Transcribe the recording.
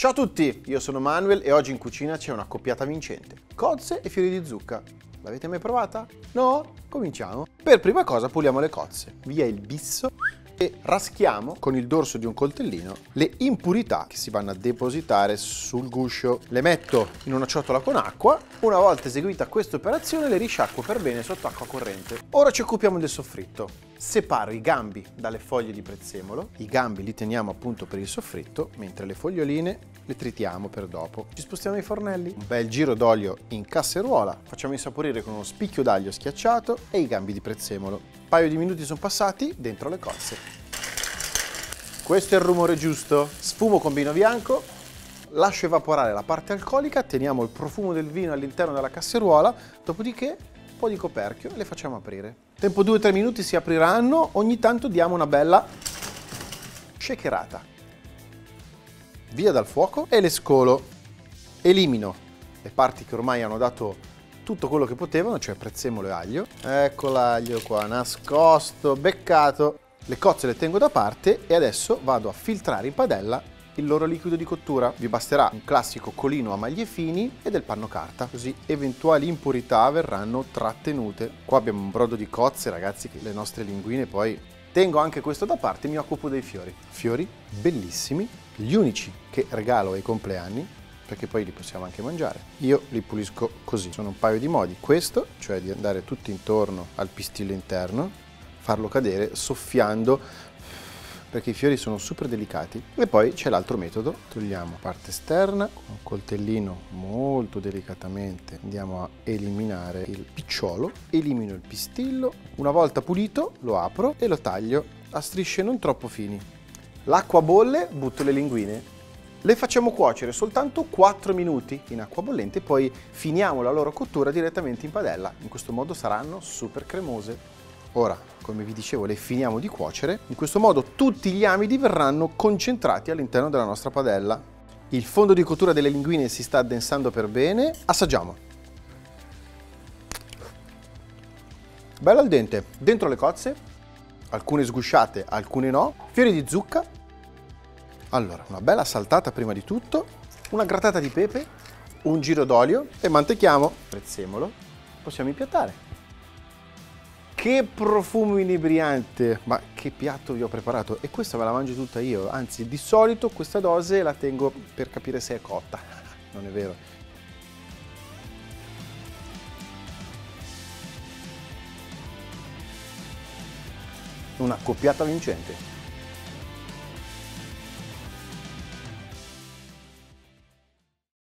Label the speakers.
Speaker 1: Ciao a tutti, io sono Manuel e oggi in cucina c'è una coppiata vincente. Cozze e fiori di zucca. L'avete mai provata? No? Cominciamo. Per prima cosa puliamo le cozze, via il bisso e raschiamo con il dorso di un coltellino le impurità che si vanno a depositare sul guscio. Le metto in una ciotola con acqua. Una volta eseguita questa operazione le risciacquo per bene sotto acqua corrente. Ora ci occupiamo del soffritto. Separo i gambi dalle foglie di prezzemolo. I gambi li teniamo appunto per il soffritto, mentre le foglioline le tritiamo per dopo. Ci spostiamo ai fornelli. Un bel giro d'olio in casseruola. Facciamo insaporire con uno spicchio d'aglio schiacciato e i gambi di prezzemolo. Un paio di minuti sono passati dentro le cozze. Questo è il rumore giusto. Sfumo con vino bianco, lascio evaporare la parte alcolica, teniamo il profumo del vino all'interno della casseruola, dopodiché un po' di coperchio e le facciamo aprire. Tempo 2-3 minuti si apriranno, ogni tanto diamo una bella shakerata. Via dal fuoco e le scolo. Elimino le parti che ormai hanno dato tutto quello che potevano, cioè prezzemolo e aglio. Ecco l'aglio qua, nascosto, beccato. Le cozze le tengo da parte e adesso vado a filtrare in padella il loro liquido di cottura. Vi basterà un classico colino a maglie fini e del panno carta, così eventuali impurità verranno trattenute. Qua abbiamo un brodo di cozze, ragazzi, che le nostre linguine poi... Tengo anche questo da parte e mi occupo dei fiori. Fiori bellissimi, gli unici che regalo ai compleanni, perché poi li possiamo anche mangiare. Io li pulisco così. Sono un paio di modi. Questo, cioè di andare tutto intorno al pistillo interno, farlo cadere soffiando, perché i fiori sono super delicati. E poi c'è l'altro metodo. Togliamo la parte esterna, con un coltellino molto delicatamente andiamo a eliminare il picciolo, elimino il pistillo. Una volta pulito lo apro e lo taglio a strisce non troppo fini. L'acqua bolle, butto le linguine. Le facciamo cuocere soltanto 4 minuti in acqua bollente, poi finiamo la loro cottura direttamente in padella. In questo modo saranno super cremose. Ora, come vi dicevo, le finiamo di cuocere. In questo modo tutti gli amidi verranno concentrati all'interno della nostra padella. Il fondo di cottura delle linguine si sta addensando per bene. Assaggiamo. Bello al dente. Dentro le cozze, alcune sgusciate, alcune no. Fiori di zucca. Allora, una bella saltata prima di tutto, una grattata di pepe, un giro d'olio e mantechiamo. Prezzemolo. Possiamo impiattare. Che profumo inebriante, ma che piatto vi ho preparato, e questa me la mangio tutta io, anzi di solito questa dose la tengo per capire se è cotta, non è vero. Una coppiata vincente.